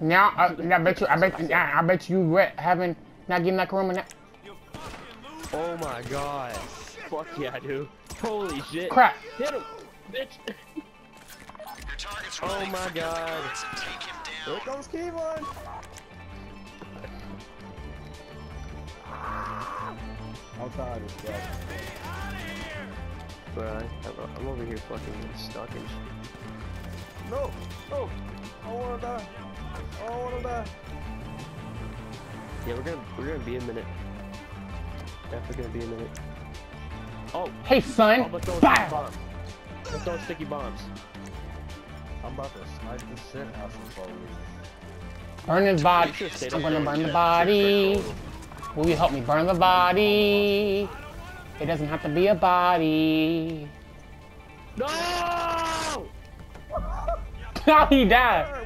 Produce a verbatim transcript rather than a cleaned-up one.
Now, uh, I bet you, I bet, I, I bet you regret having not getting that corona now. Oh my god. Fuck yeah, dude. Holy shit. Crap. Hit him, bitch. Oh my god. Here comes Kevon. I'm tired of this Bro, I, I'm over here fucking stuck and shit. No, no. I don't wanna die. I don't wanna die. Yeah, we're gonna, we're gonna be a minute. Definitely gonna be a minute. Oh! Hey, son. Oh, but those Bow. sticky bombs. Let's throw sticky bombs. I'm about to snipe the shit out of some folks. Burn his body. You should stay I'm there. gonna burn the Check, body. check, check. Will you help me burn the body? It doesn't have to be a body. No! How he died?